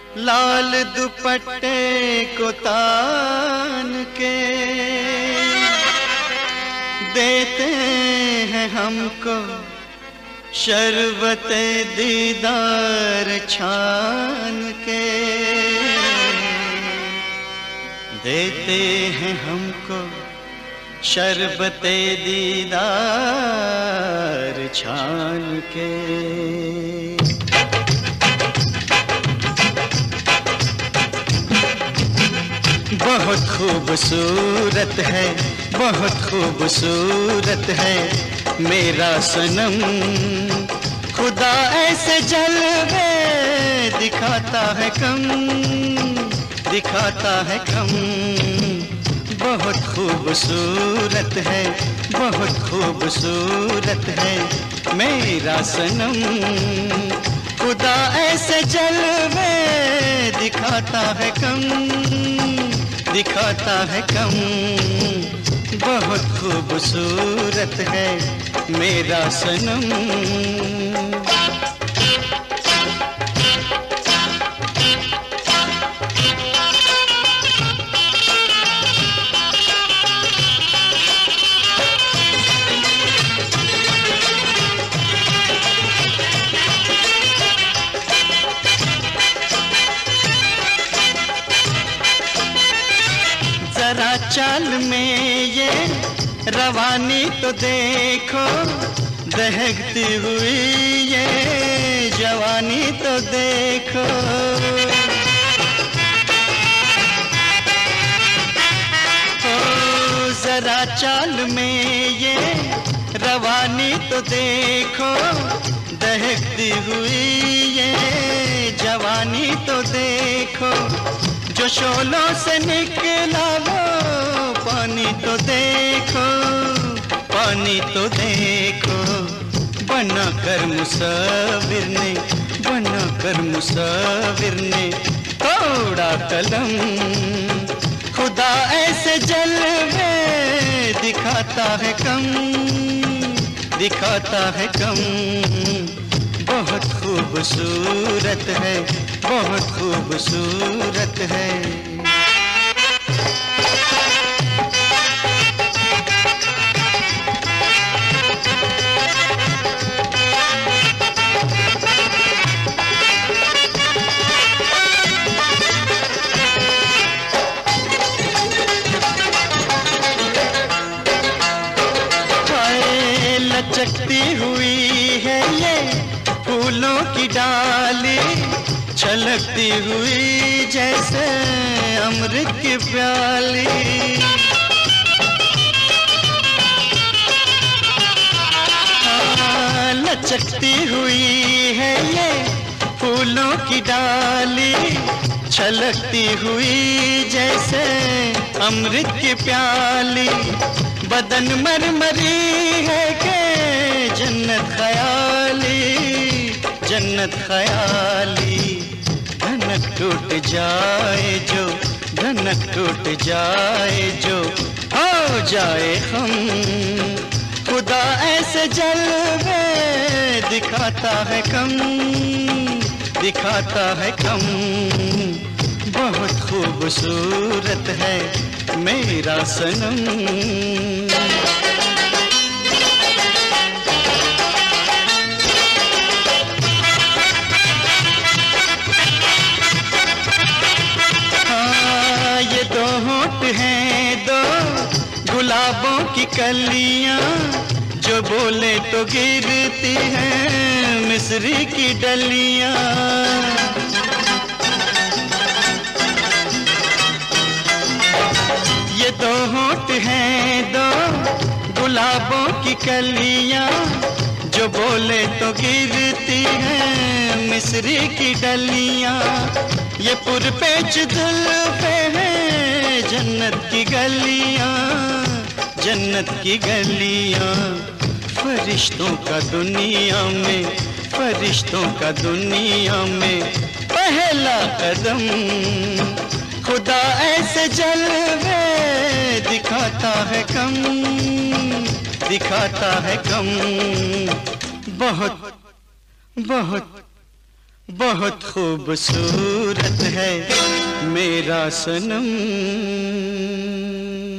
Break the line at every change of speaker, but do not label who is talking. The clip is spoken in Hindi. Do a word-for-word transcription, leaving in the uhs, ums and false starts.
लाल दुपट्टे को तान के देते हैं हमको शरबते दीदार छान के, देते हैं हमको शरबते दीदार छान के। बहुत खूबसूरत है, बहुत खूबसूरत है मेरा सनम, खुदा ऐसे जलवे दिखाता है कम, दिखाता है कम। बहुत खूबसूरत है, बहुत खूबसूरत है मेरा सनम, खुदा ऐसे जलवे दिखाता है कम, दिखाता है कम। बहुत खूबसूरत है मेरा सनम। जरा चाल में ये रवानी तो देखो, दहकती हुई ये जवानी तो देखो। ओ जरा चाल में ये रवानी तो देखो, दहकती हुई ये जवानी तो देखो। जो शोलों से निकला वो पानी तो देखो, पानी तो देखो। बना कर मुसाविर ने, बना कर मुसाविर ने तोड़ा कलम, खुदा ऐसे जलवे दिखाता है कम, दिखाता है कम। बहुत खूबसूरत है, बहुत खूबसूरत है। लचकती हुई है ये फूलों की डाली, छलकती हुई जैसे अमृत की प्याली। हाँ, लचकती हुई है ये फूलों की डाली, छलकती हुई जैसे अमृत की प्याली। बदन मरमरी है के जन्नत ख़याली, जन्नत ख़याली। धनक टूट जाए जो, धनक टूट जाए जो हो जाए हम, खुदा ऐसे जलवे दिखाता है कम, दिखाता है कम। बहुत खूबसूरत है मेरा सनम। हाँ, ये दो होंठ हैं दो गुलाबों की कलियां, जो बोले तो गिरती हैं मिस्री की डलियां। ये दो होंठ हैं दो गुलाबों की कलियां, जो बोले तो गिरती हैं मिस्री की डलियां। ये पुरपेच जुल्फे हैं जन्नत की गलियां, जन्नत की गलियां। फरिश्तों का दुनिया में, फरिश्तों का दुनिया में पहला कदम, खुदा ऐसे जलवे दिखाता है कम, दिखाता है कम। बहुत बहुत बहुत खूबसूरत है मेरा सनम।